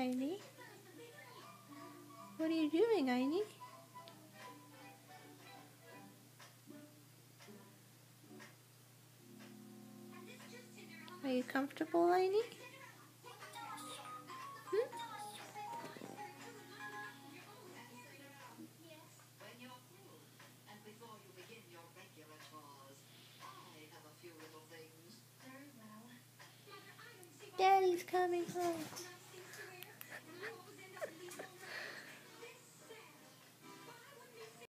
Einnie? What are you doing, Einnie? Are you comfortable, Einnie? Daddy's coming home.